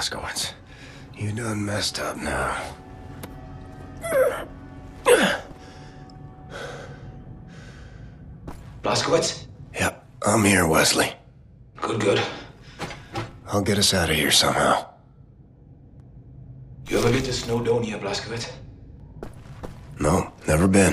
Blazkowicz. You done messed up now. Blazkowicz? Yep, I'm here, Wesley. Good. I'll get us out of here somehow. You ever been to Snowdonia, Blazkowicz? No, never been.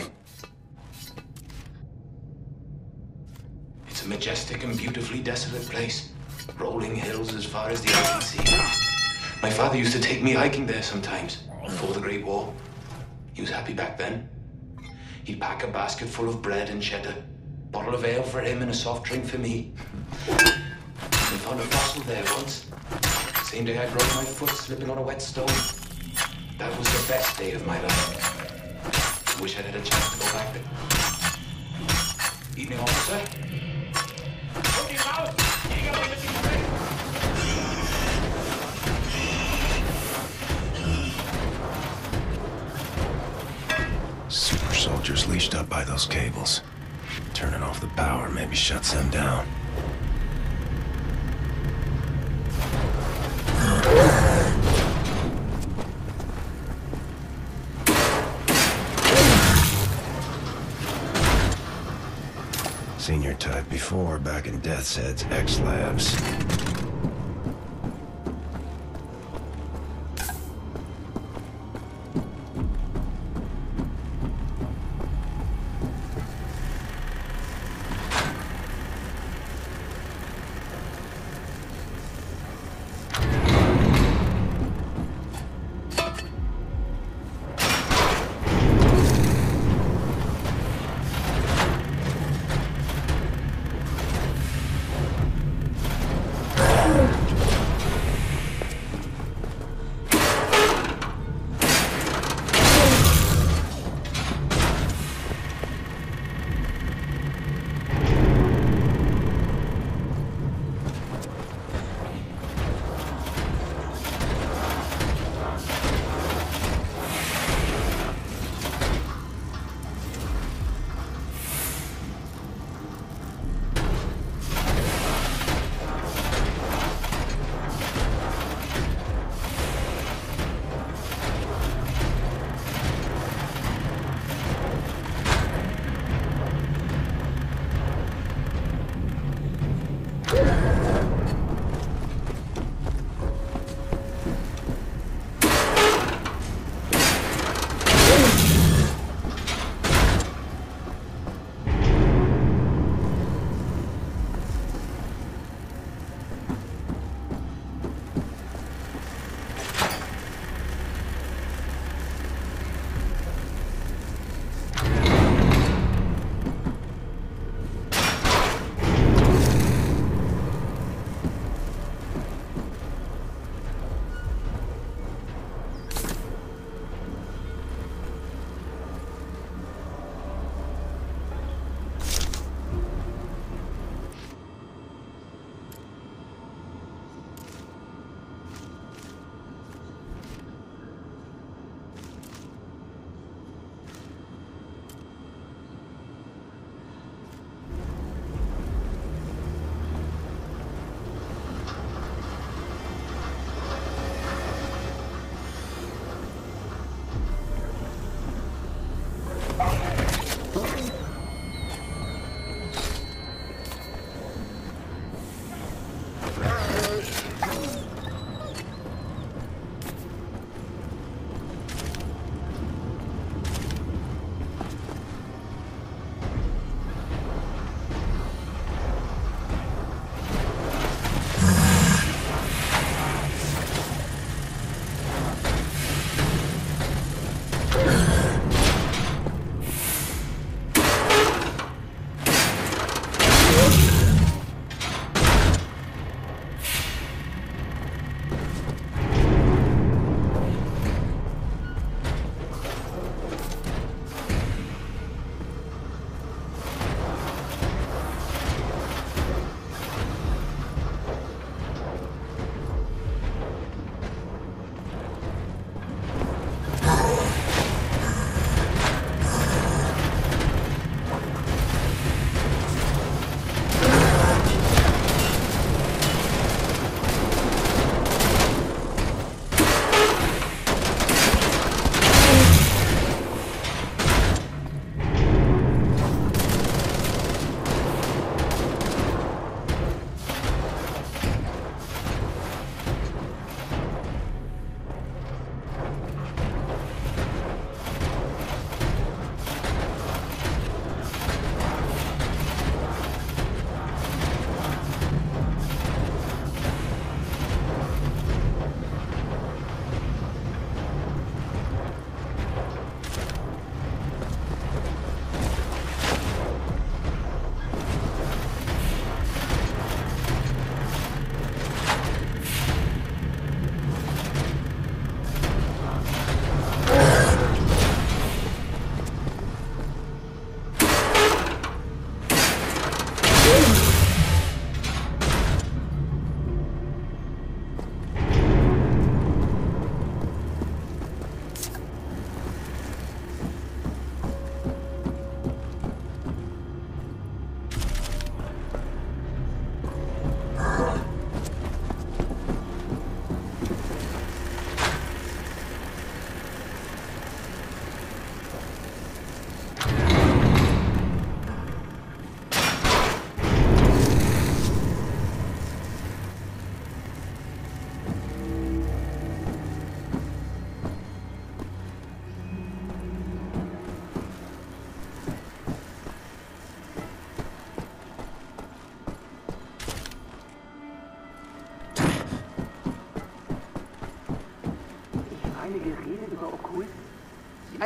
It's a majestic and beautifully desolate place. Rolling hills as far as the eye can see. My father used to take me hiking there sometimes, before the Great War. He was happy back then. He'd pack a basket full of bread and cheddar, bottle of ale for him and a soft drink for me. We found a fossil there once. Same day I broke my foot slipping on a wet stone. That was the best day of my life. Wish I'd had a chance to go back there. Evening, officer. Super soldiers leashed up by those cables. Turning off the power maybe shuts them down. Seen your type before back in Death's Head's X-Labs.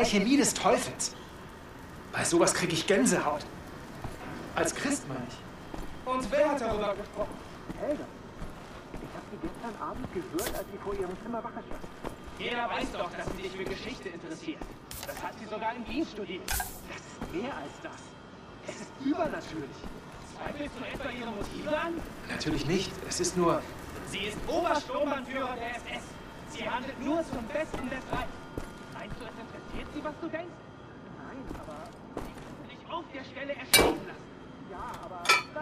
Chemie des Teufels. Bei sowas kriege ich Gänsehaut. Als Christ meine ich. Und wer hat darüber gesprochen? Helga. Ich habe sie gestern Abend gehört, als sie vor ihrem Zimmer Wache stand. Jeder weiß doch, dass sie sich für Geschichte interessiert. Das hat sie sogar in Wien studiert. Das ist mehr als das. Es ist übernatürlich. Zweifelst du etwa ihre Motive an? Natürlich nicht. Es ist nur... Sie ist Obersturmbannführer der SS. Sie handelt nur zum Besten des Reichs. Meinst du, es interessiert sie, was du denkst? Nein, aber... Sie könnte dich auf der Stelle erschießen lassen. Ja, aber...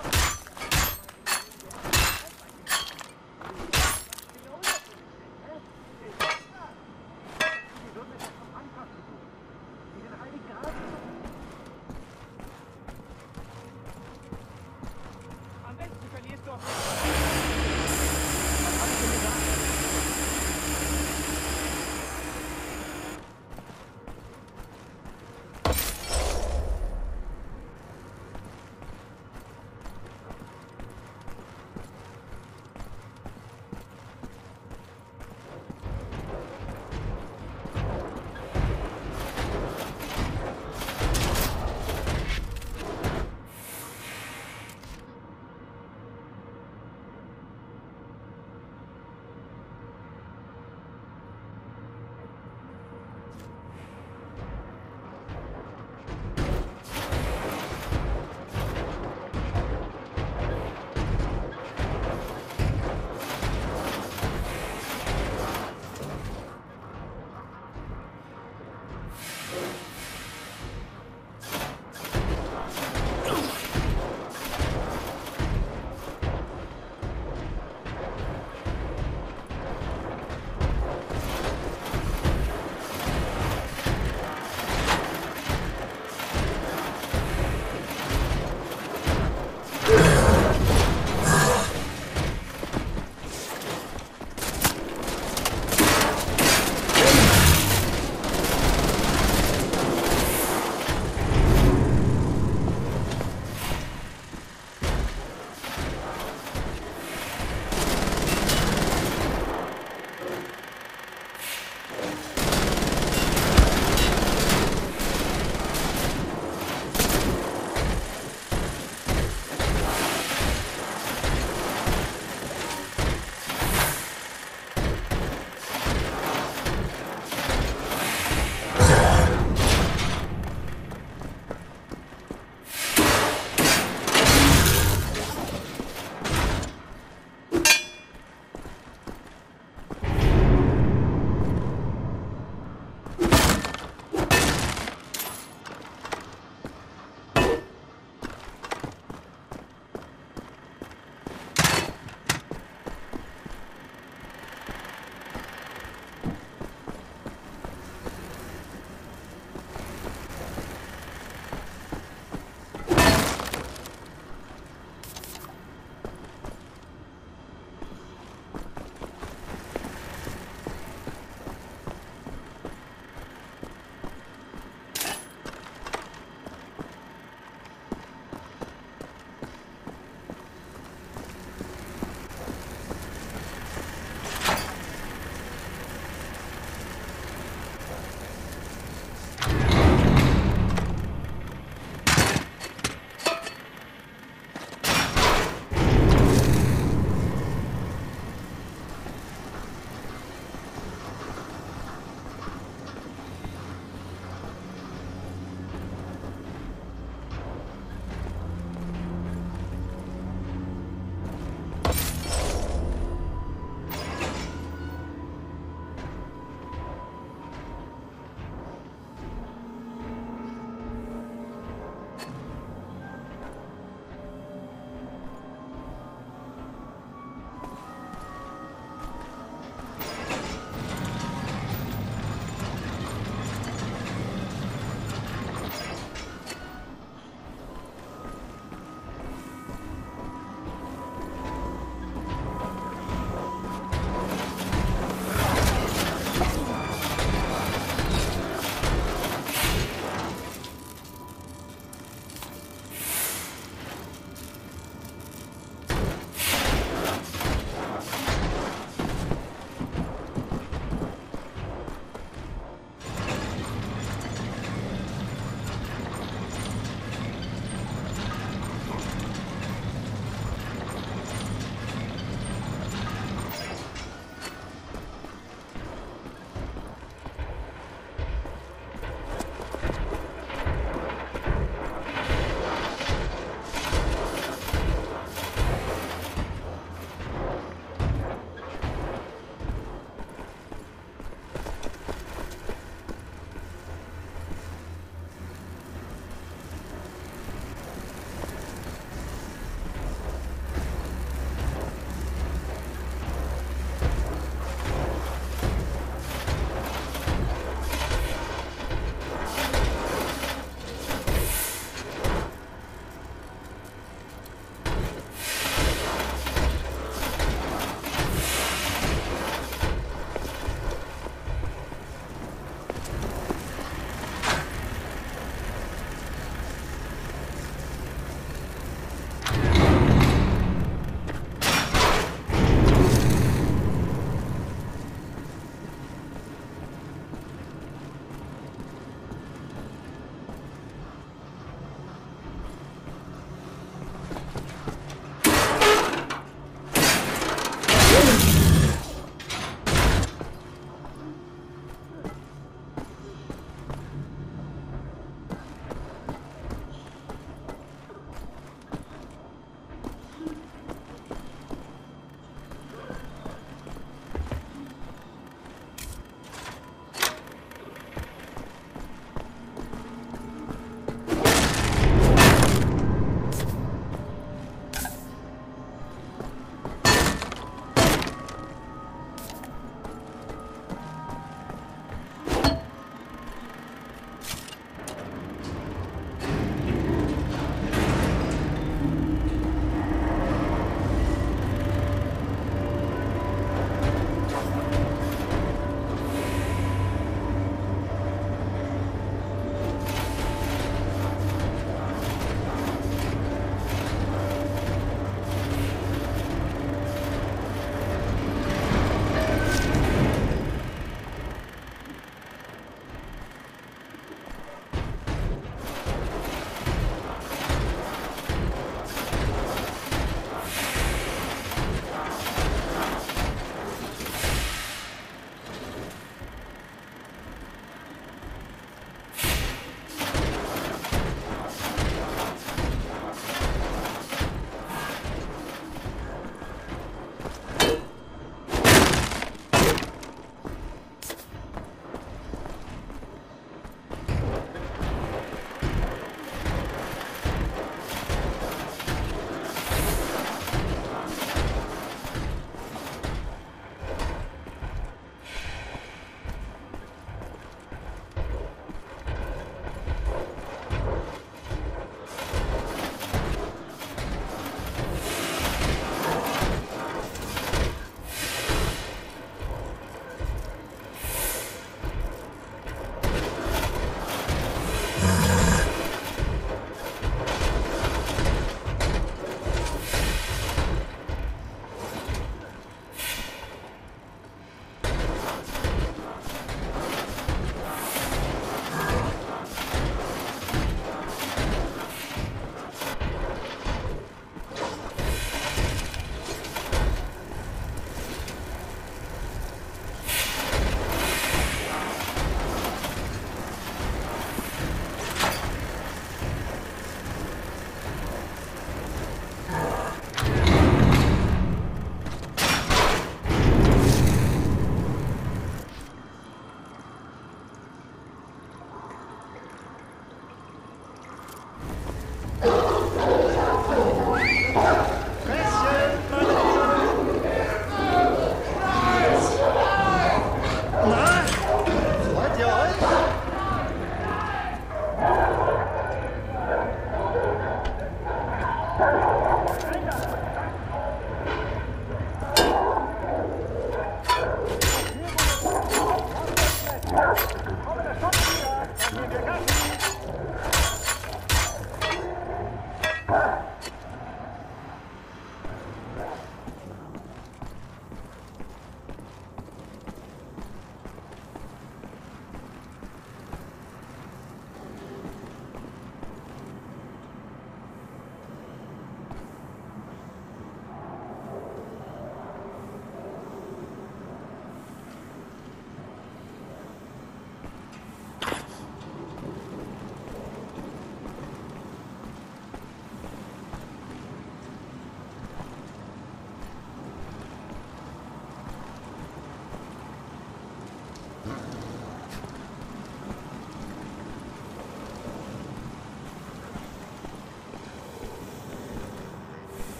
Am besten verlierst du auf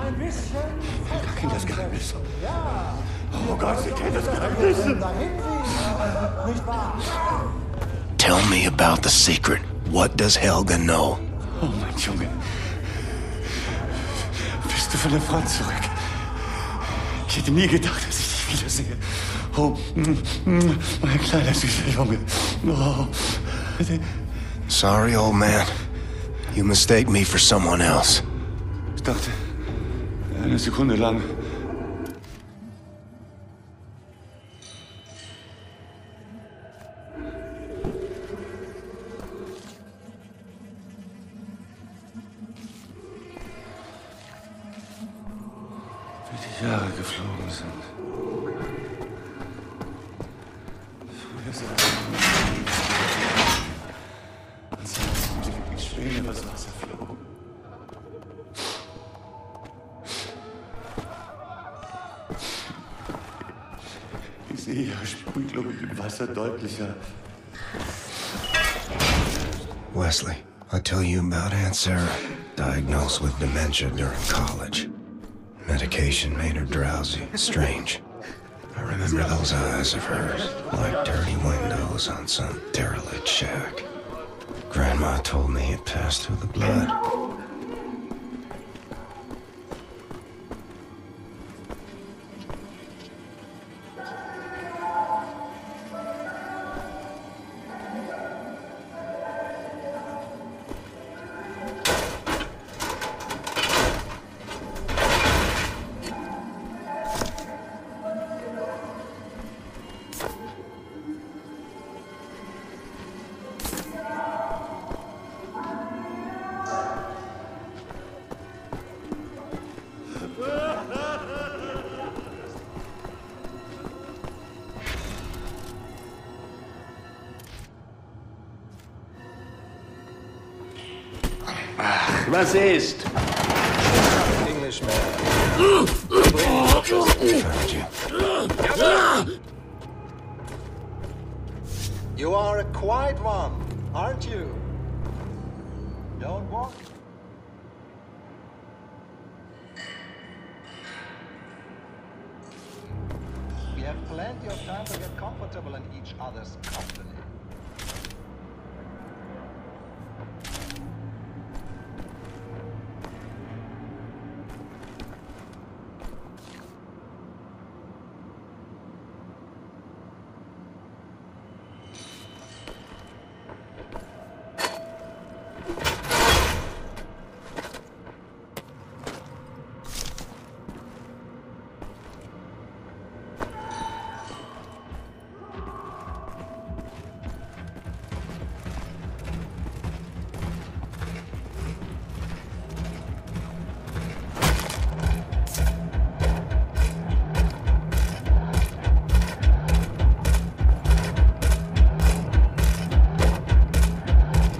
Helga kennt das Geheimnis. Oh Gott, sie kennt das Geheimnis. Tell me about the secret. What does Helga know? Oh, mein Junge. Bist du von der Front zurück? Ich hätte nie gedacht, dass ich dich wiedersehe. Oh, mein kleiner süßer Junge. Oh. Sorry, old man. You mistake me for someone else. Ich dachte, eine Sekunde lang. Wie die Jahre geflogen sind. Früher saß ich wie Schwäne übers Wasser flogen. Ich sehe ihre Spiegelung im Wasser deutlicher. Wesley, I'll tell you about Aunt Sarah. Diagnosed with dementia during college. Medication made her drowsy. Strange. I remember those eyes of hers, like dirty windows on some derelict shack. Grandma told me it passed through the blood. Was ist? Englishman. Found you. You are a quiet one, aren't you? Don't walk. We have plenty of time to get comfortable in each other's company.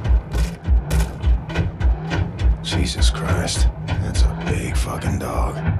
Jesus Christ, that's a big fucking dog.